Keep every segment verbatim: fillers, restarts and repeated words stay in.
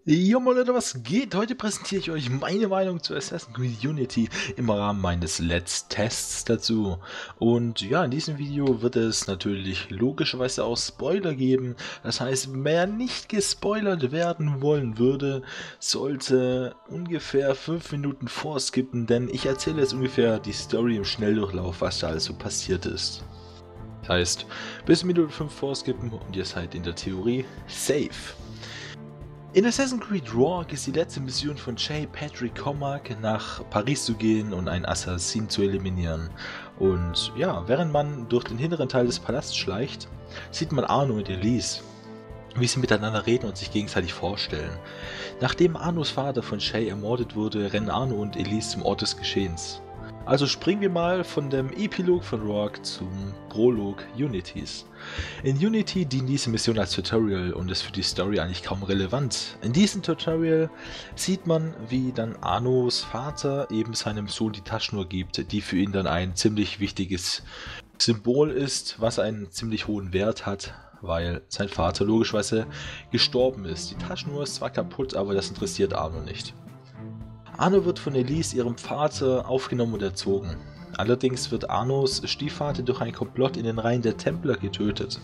Jo Moin Leute, was geht? Heute präsentiere ich euch meine Meinung zu Assassin's Creed Unity im Rahmen meines Let's Tests dazu. Und ja, in diesem Video wird es natürlich logischerweise auch Spoiler geben. Das heißt, wer nicht gespoilert werden wollen würde, sollte ungefähr fünf Minuten vorskippen, denn ich erzähle jetzt ungefähr die Story im Schnelldurchlauf, was da alles so passiert ist. Das heißt, bis Minute fünf vorskippen und ihr seid in der Theorie safe. In Assassin's Creed Rogue ist die letzte Mission von J. Patrick Cormac, nach Paris zu gehen und einen Assassin zu eliminieren. Und ja, während man durch den hinteren Teil des Palasts schleicht, sieht man Arno und Elise, wie sie miteinander reden und sich gegenseitig vorstellen. Nachdem Arnos Vater von Shay ermordet wurde, rennen Arno und Elise zum Ort des Geschehens. Also springen wir mal von dem Epilog von Rogue zum Prolog Unitys. In Unity dient diese Mission als Tutorial und ist für die Story eigentlich kaum relevant. In diesem Tutorial sieht man, wie dann Arnos Vater eben seinem Sohn die Taschenuhr gibt, die für ihn dann ein ziemlich wichtiges Symbol ist, was einen ziemlich hohen Wert hat, weil sein Vater logischerweise gestorben ist. Die Taschenuhr ist zwar kaputt, aber das interessiert Arno nicht. Arno wird von Elise, ihrem Vater, aufgenommen und erzogen. Allerdings wird Arnos Stiefvater durch einen Komplott in den Reihen der Templer getötet.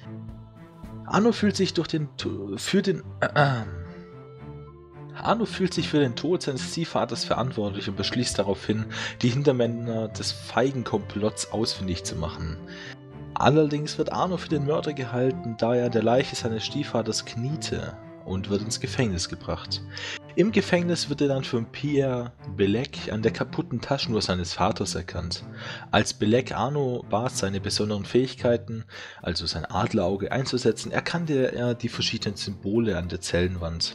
Arno fühlt sich durch den für den äh, Arno fühlt sich für den Tod seines Ziehvaters verantwortlich und beschließt daraufhin, die Hintermänner des feigen Komplotts ausfindig zu machen. Allerdings wird Arno für den Mörder gehalten, da er der Leiche seines Stiefvaters kniete, und wird ins Gefängnis gebracht. Im Gefängnis wird er dann von Pierre Belek an der kaputten Taschenuhr seines Vaters erkannt. Als Belek Arno bat, seine besonderen Fähigkeiten, also sein Adlerauge, einzusetzen, erkannte er die verschiedenen Symbole an der Zellenwand.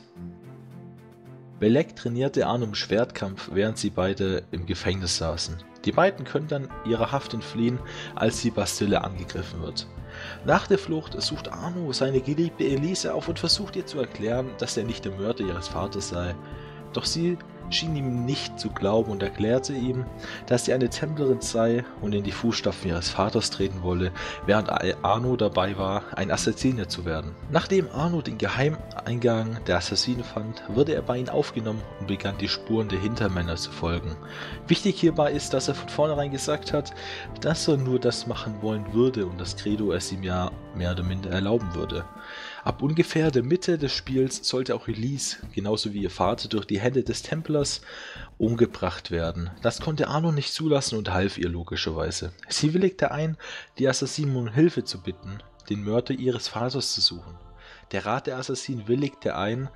Belek trainierte Arno im Schwertkampf, während sie beide im Gefängnis saßen. Die beiden können dann ihrer Haft entfliehen, als die Bastille angegriffen wird. Nach der Flucht sucht Arno seine geliebte Elise auf und versucht ihr zu erklären, dass er nicht der Mörder ihres Vaters sei. Doch sie schien ihm nicht zu glauben und erklärte ihm, dass sie eine Templerin sei und in die Fußstapfen ihres Vaters treten wolle, während Arno dabei war, ein Assassine zu werden. Nachdem Arno den Geheimeingang der Assassinen fand, wurde er bei ihnen aufgenommen und begann die Spuren der Hintermänner zu folgen. Wichtig hierbei ist, dass er von vornherein gesagt hat, dass er nur das machen wollen würde und das Credo es ihm ja mehr oder minder erlauben würde. Ab ungefähr der Mitte des Spiels sollte auch Elise, genauso wie ihr Vater, durch die Hände des Templers umgebracht werden. Das konnte Arno nicht zulassen und half ihr logischerweise. Sie willigte ein, die Assassinen um Hilfe zu bitten, den Mörder ihres Vaters zu suchen. Der Rat der Assassinen willigte ein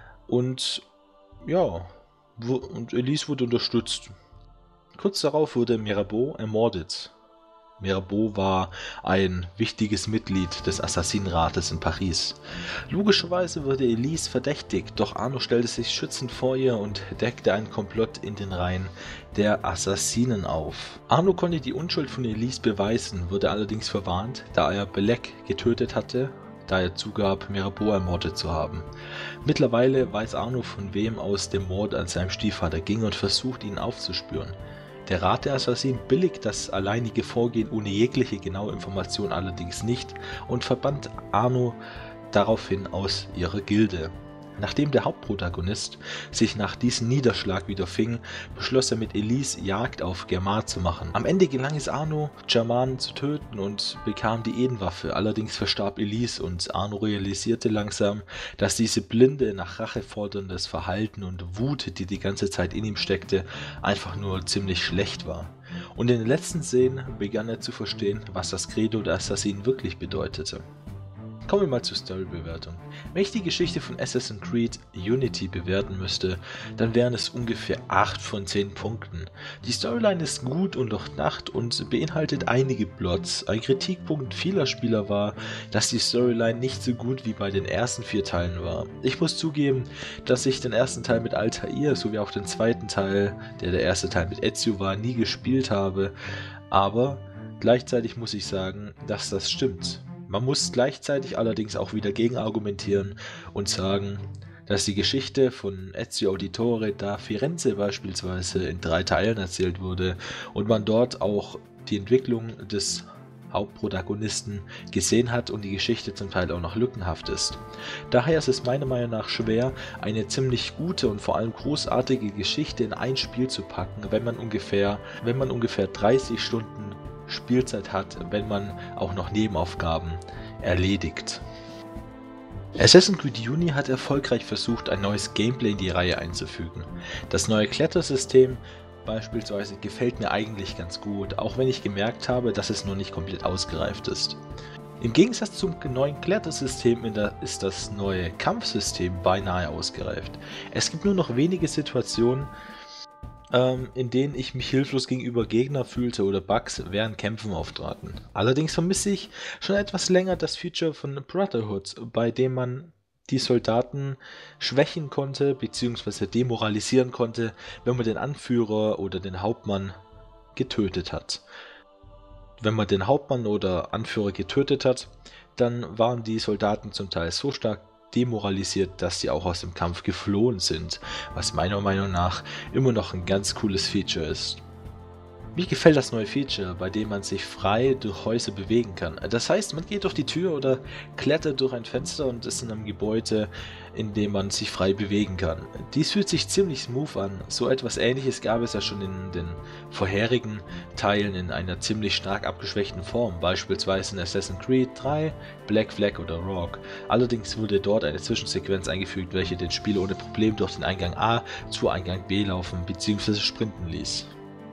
und ja, und Elise wurde unterstützt. Kurz darauf wurde Mirabeau ermordet. Mirabeau war ein wichtiges Mitglied des Assassinenrates in Paris. Logischerweise wurde Elise verdächtigt, doch Arno stellte sich schützend vor ihr und deckte einen Komplott in den Reihen der Assassinen auf. Arno konnte die Unschuld von Elise beweisen, wurde allerdings verwarnt, da er Belek getötet hatte, da er zugab, Mirabeau ermordet zu haben. Mittlerweile weiß Arno, von wem aus der Mord an seinem Stiefvater ging und versucht, ihn aufzuspüren. Der Rat der Assassinen billigt das alleinige Vorgehen ohne jegliche genaue Information allerdings nicht und verbannt Arno daraufhin aus ihrer Gilde. Nachdem der Hauptprotagonist sich nach diesem Niederschlag wieder fing, beschloss er mit Elise Jagd auf Germain zu machen. Am Ende gelang es Arno, Germain zu töten und bekam die Edenwaffe. Allerdings verstarb Elise und Arno realisierte langsam, dass diese blinde, nach Rache forderndes Verhalten und Wut, die die ganze Zeit in ihm steckte, einfach nur ziemlich schlecht war. Und in den letzten Szenen begann er zu verstehen, was das Credo der Assassinen wirklich bedeutete. Kommen wir mal zur Story-Bewertung. Wenn ich die Geschichte von Assassin's Creed Unity bewerten müsste, dann wären es ungefähr acht von zehn Punkten. Die Storyline ist gut und durchdacht und beinhaltet einige Plots. Ein Kritikpunkt vieler Spieler war, dass die Storyline nicht so gut wie bei den ersten vier Teilen war. Ich muss zugeben, dass ich den ersten Teil mit Altair sowie auch den zweiten Teil, der der erste Teil mit Ezio war, nie gespielt habe, aber gleichzeitig muss ich sagen, dass das stimmt. Man muss gleichzeitig allerdings auch wieder gegenargumentieren und sagen, dass die Geschichte von Ezio Auditore da Firenze beispielsweise in drei Teilen erzählt wurde und man dort auch die Entwicklung des Hauptprotagonisten gesehen hat und die Geschichte zum Teil auch noch lückenhaft ist. Daher ist es meiner Meinung nach schwer, eine ziemlich gute und vor allem großartige Geschichte in ein Spiel zu packen, wenn man ungefähr, wenn man ungefähr dreißig Stunden Spielzeit hat, wenn man auch noch Nebenaufgaben erledigt. Assassin's Creed Uni hat erfolgreich versucht, ein neues Gameplay in die Reihe einzufügen. Das neue Klettersystem beispielsweise gefällt mir eigentlich ganz gut, auch wenn ich gemerkt habe, dass es noch nicht komplett ausgereift ist. Im Gegensatz zum neuen Klettersystem ist das neue Kampfsystem beinahe ausgereift. Es gibt nur noch wenige Situationen, ähm, in denen ich mich hilflos gegenüber Gegner fühlte oder Bugs während Kämpfen auftraten. Allerdings vermisse ich schon etwas länger das Feature von Brotherhood, bei dem man die Soldaten schwächen konnte bzw. demoralisieren konnte, wenn man den Anführer oder den Hauptmann getötet hat. Wenn man den Hauptmann oder Anführer getötet hat, dann waren die Soldaten zum Teil so stark demoralisiert, dass sie auch aus dem Kampf geflohen sind, was meiner Meinung nach immer noch ein ganz cooles Feature ist. Mir gefällt das neue Feature, bei dem man sich frei durch Häuser bewegen kann. Das heißt, man geht durch die Tür oder klettert durch ein Fenster und ist in einem Gebäude, in dem man sich frei bewegen kann. Dies fühlt sich ziemlich smooth an. So etwas Ähnliches gab es ja schon in den vorherigen Teilen in einer ziemlich stark abgeschwächten Form, beispielsweise in Assassin's Creed drei, Black Flag oder Rogue. Allerdings wurde dort eine Zwischensequenz eingefügt, welche den Spieler ohne Problem durch den Eingang A zu Eingang B laufen bzw. sprinten ließ.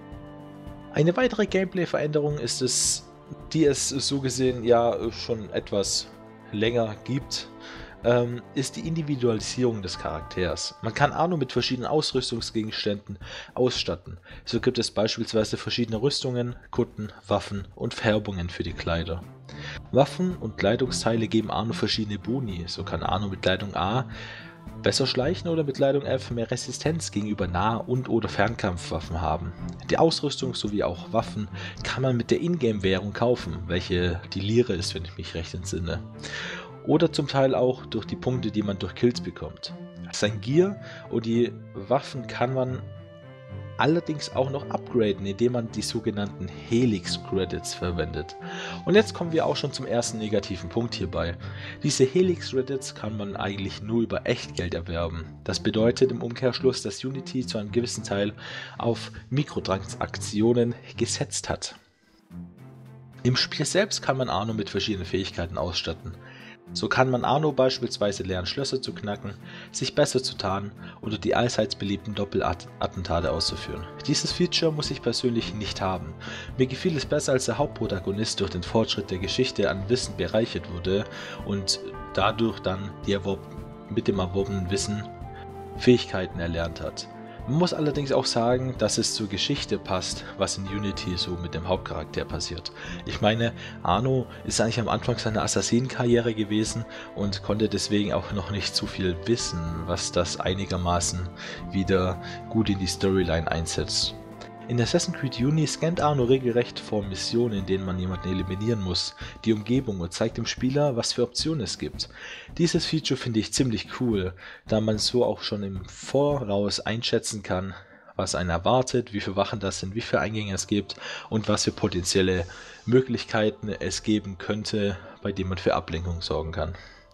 Eine weitere Gameplay-Veränderung ist es, die es so gesehen ja schon etwas länger gibt, ähm, ist die Individualisierung des Charakters. Man kann Arno mit verschiedenen Ausrüstungsgegenständen ausstatten. So gibt es beispielsweise verschiedene Rüstungen, Kutten, Waffen und Färbungen für die Kleider. Waffen und Kleidungsteile geben Arno verschiedene Boni. So kann Arno mit Kleidung A besser schleichen oder mit Kleidung F mehr Resistenz gegenüber Nah- und oder Fernkampfwaffen haben. Die Ausrüstung sowie auch Waffen kann man mit der Ingame-Währung kaufen, welche die Lire ist, wenn ich mich recht entsinne. Oder zum Teil auch durch die Punkte, die man durch Kills bekommt. Sein Gear und die Waffen kann man allerdings auch noch upgraden, indem man die sogenannten Helix Credits verwendet. Und jetzt kommen wir auch schon zum ersten negativen Punkt hierbei. Diese Helix Credits kann man eigentlich nur über Echtgeld erwerben. Das bedeutet im Umkehrschluss, dass Unity zu einem gewissen Teil auf Mikrotransaktionen gesetzt hat. Im Spiel selbst kann man Arno mit verschiedenen Fähigkeiten ausstatten. So kann man Arno beispielsweise lernen, Schlösser zu knacken, sich besser zu tarnen oder die allseits beliebten Doppelattentate auszuführen. Dieses Feature muss ich persönlich nicht haben. Mir gefiel es besser, als der Hauptprotagonist durch den Fortschritt der Geschichte an Wissen bereichert wurde und dadurch dann die erworb mit dem erworbenen Wissen Fähigkeiten erlernt hat. Man muss allerdings auch sagen, dass es zur Geschichte passt, was in Unity so mit dem Hauptcharakter passiert. Ich meine, Arno ist eigentlich am Anfang seiner Assassinenkarriere gewesen und konnte deswegen auch noch nicht zu viel wissen, was das einigermaßen wieder gut in die Storyline einsetzt. In Assassin's Creed Uni scannt Arno regelrecht vor Missionen, in denen man jemanden eliminieren muss, die Umgebung und zeigt dem Spieler, was für Optionen es gibt. Dieses Feature finde ich ziemlich cool, da man so auch schon im Voraus einschätzen kann, was einen erwartet, wie viele Wachen das sind, wie viele Eingänge es gibt und was für potenzielle Möglichkeiten es geben könnte, bei denen man für Ablenkung sorgen kann.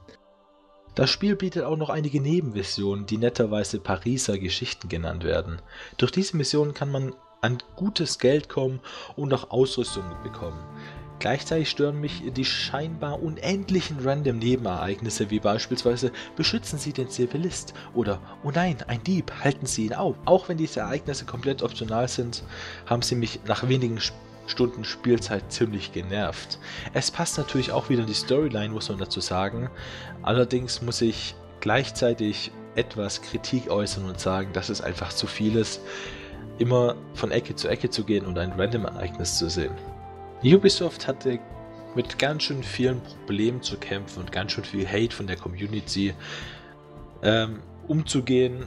Das Spiel bietet auch noch einige Nebenmissionen, die netterweise Pariser Geschichten genannt werden. Durch diese Missionen kann man an gutes Geld kommen und auch Ausrüstung bekommen. Gleichzeitig stören mich die scheinbar unendlichen random Nebenereignisse, wie beispielsweise beschützen Sie den Zivilist oder oh nein, ein Dieb, halten Sie ihn auf. Auch wenn diese Ereignisse komplett optional sind, haben sie mich nach wenigen Stunden Spielzeit ziemlich genervt. Es passt natürlich auch wieder in die Storyline, muss man dazu sagen. Allerdings muss ich gleichzeitig etwas Kritik äußern und sagen, dass es einfach zu viel ist, immer von Ecke zu Ecke zu gehen und ein Random-Ereignis zu sehen. Ubisoft hatte mit ganz schön vielen Problemen zu kämpfen und ganz schön viel Hate von der Community ähm, umzugehen.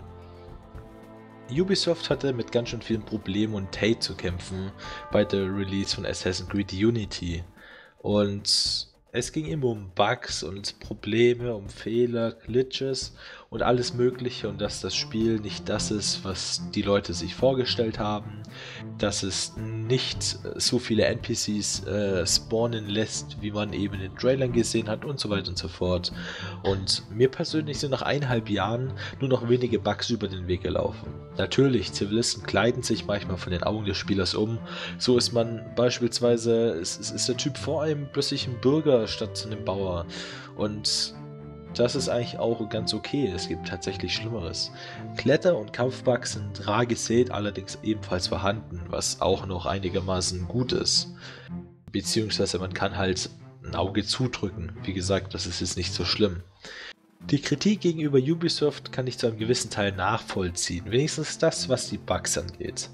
Ubisoft hatte mit ganz schön vielen Problemen und Hate zu kämpfen bei der Release von Assassin's Creed Unity. Und Es ging immer um Bugs und Probleme, um Fehler, Glitches und alles Mögliche und dass das Spiel nicht das ist, was die Leute sich vorgestellt haben, dass es nicht so viele N P Cs äh, spawnen lässt, wie man eben in den Trailern gesehen hat und so weiter und so fort. Und mir persönlich sind nach eineinhalb Jahren nur noch wenige Bugs über den Weg gelaufen. Natürlich, Zivilisten kleiden sich manchmal von den Augen des Spielers um. So ist man beispielsweise, es, es ist der Typ vor einem plötzlich ein Bürger statt einem Bauer. Und das ist eigentlich auch ganz okay, es gibt tatsächlich Schlimmeres. Kletter- und Kampfbugs sind rar gesät, allerdings ebenfalls vorhanden, was auch noch einigermaßen gut ist. Beziehungsweise man kann halt ein Auge zudrücken, wie gesagt, das ist jetzt nicht so schlimm. Die Kritik gegenüber Ubisoft kann ich zu einem gewissen Teil nachvollziehen, wenigstens das, was die Bugs angeht.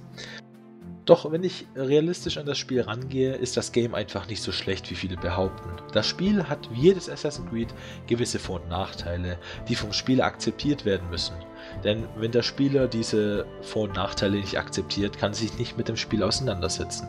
Doch wenn ich realistisch an das Spiel rangehe, ist das Game einfach nicht so schlecht, wie viele behaupten. Das Spiel hat wie jedes Assassin's Creed gewisse Vor- und Nachteile, die vom Spieler akzeptiert werden müssen. Denn wenn der Spieler diese Vor- und Nachteile nicht akzeptiert, kann er sich nicht mit dem Spiel auseinandersetzen.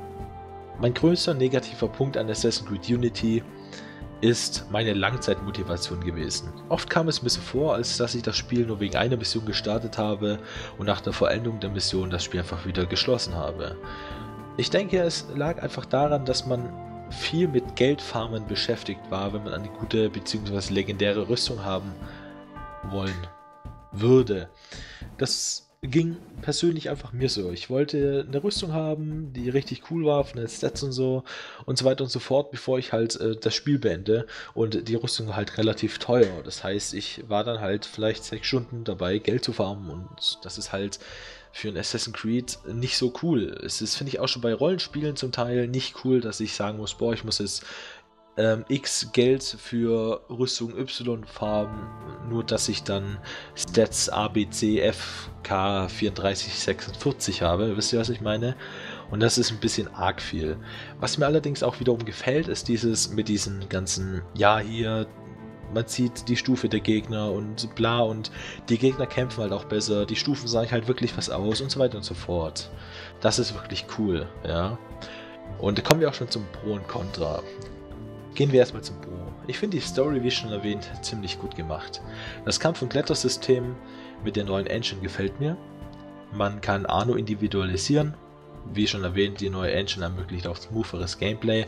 Mein größter negativer Punkt an Assassin's Creed Unity ist meine Langzeitmotivation gewesen. Oft kam es mir so vor, als dass ich das Spiel nur wegen einer Mission gestartet habe und nach der Vollendung der Mission das Spiel einfach wieder geschlossen habe. Ich denke, es lag einfach daran, dass man viel mit Geldfarmen beschäftigt war, wenn man eine gute bzw. legendäre Rüstung haben wollen würde. Das ging persönlich einfach mir so. Ich wollte eine Rüstung haben, die richtig cool war, von den Stats und so und so weiter und so fort, bevor ich halt äh, das Spiel beende. Und die Rüstung war halt relativ teuer. Das heißt, ich war dann halt vielleicht sechs Stunden dabei, Geld zu farmen und das ist halt für ein Assassin's Creed nicht so cool. Es ist, finde ich, auch schon bei Rollenspielen zum Teil nicht cool, dass ich sagen muss, boah, ich muss jetzt Ähm, X Geld für Rüstung Y farmen, nur dass ich dann Stats A, B, C, F, K, vierunddreißig, sechsundvierzig habe, wisst ihr, was ich meine? Und das ist ein bisschen arg viel. Was mir allerdings auch wiederum gefällt, ist dieses mit diesen ganzen, ja hier, man sieht die Stufe der Gegner und bla und die Gegner kämpfen halt auch besser, die Stufen sagen halt wirklich was aus und so weiter und so fort. Das ist wirklich cool, ja. Und da kommen wir auch schon zum Pro und Contra. Gehen wir erstmal zum Pro. Ich finde die Story, wie schon erwähnt, ziemlich gut gemacht. Das Kampf- und Klettersystem mit der neuen Engine gefällt mir. Man kann Arno individualisieren. Wie schon erwähnt, die neue Engine ermöglicht auch smootheres Gameplay.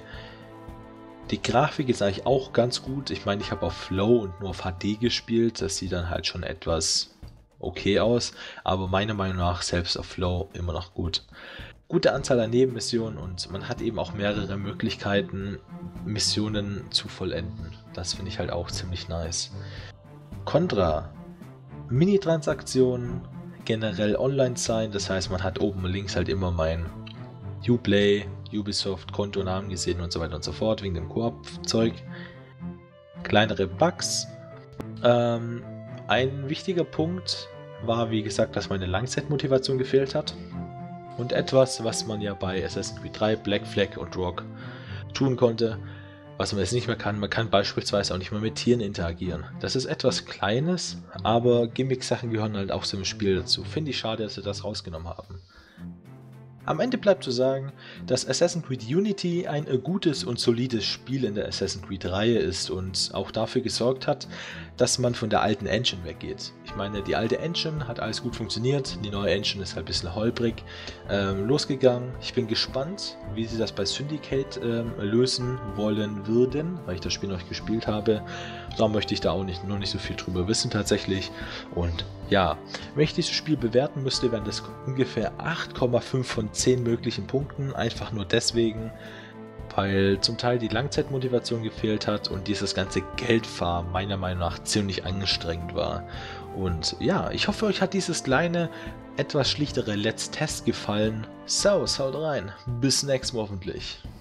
Die Grafik ist eigentlich auch ganz gut. Ich meine, ich habe auf Flow und nur auf H D gespielt. Das sieht dann halt schon etwas okay aus. Aber meiner Meinung nach selbst auf Flow immer noch gut. Gute Anzahl an Nebenmissionen und man hat eben auch mehrere Möglichkeiten, Missionen zu vollenden. Das finde ich halt auch ziemlich nice. Contra. Mini-Transaktionen, generell online sein, das heißt man hat oben links halt immer mein Uplay, Ubisoft, Kontonamen gesehen und so weiter und so fort, wegen dem Koop-Zeug. Kleinere Bugs. Ähm, ein wichtiger Punkt war, wie gesagt, dass meine Langzeitmotivation gefehlt hat. Und etwas, was man ja bei Assassin's Creed drei, Black Flag und Rogue tun konnte, was man jetzt nicht mehr kann. Man kann beispielsweise auch nicht mehr mit Tieren interagieren. Das ist etwas Kleines, aber Gimmick-Sachen gehören halt auch zum Spiel dazu. Finde ich schade, dass sie das rausgenommen haben. Am Ende bleibt zu sagen, dass Assassin's Creed Unity ein gutes und solides Spiel in der Assassin's Creed-Reihe ist und auch dafür gesorgt hat, dass man von der alten Engine weggeht. Ich meine, die alte Engine hat alles gut funktioniert, die neue Engine ist halt ein bisschen holprig ähm, losgegangen. Ich bin gespannt, wie sie das bei Syndicate ähm, lösen wollen würden, weil ich das Spiel noch nicht gespielt habe. Da möchte ich da auch nicht, noch nicht so viel drüber wissen tatsächlich. Und ja, wenn ich dieses Spiel bewerten müsste, wären das ungefähr acht Komma fünf von zehn möglichen Punkten. Einfach nur deswegen, weil zum Teil die Langzeitmotivation gefehlt hat und dieses ganze Geldfarmen meiner Meinung nach ziemlich anstrengend war. Und ja, ich hoffe, euch hat dieses kleine, etwas schlichtere Let's Test gefallen. So, haut rein. Bis nächstes Mal hoffentlich.